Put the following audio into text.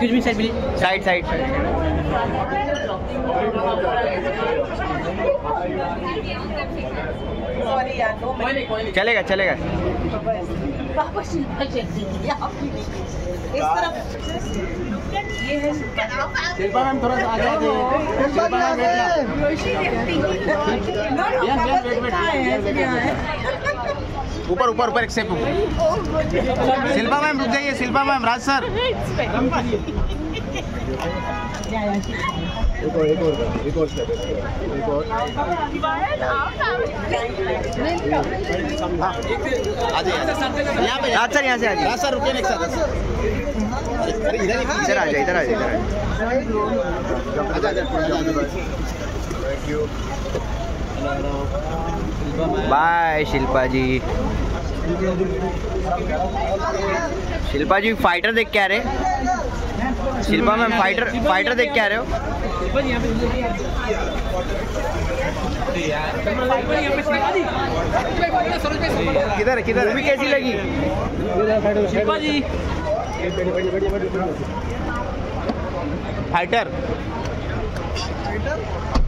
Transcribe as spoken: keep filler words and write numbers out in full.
Excuse me side please, side side चलेगा चलेगा। इस तरफ ये है शिल्पा मैम, थोड़ा सा आगे आगे। शिल्पा मैम ऊपर ऊपर ऊपर एक स्टेप ऊपर। शिल्पा मैम रुक जाइए, शिल्पा मैम, राज सर। एक और एक और एक और स्टेप एक और। यहाँ पे राज सर यहाँ से आ जाइए। राज सर रुकिए एक साथ। अरे इधर इधर आ जाए, इधर आ जाए, इधर आ जाए। बाय शिल्पा जी। शिल्पा जी फाइटर देख के आ रहे। शिल्पा मैम फाइटर फाइटर देख के आ रहे हो। किधर किधर भी कैसी लगी शिल्पा जी? फाइटर।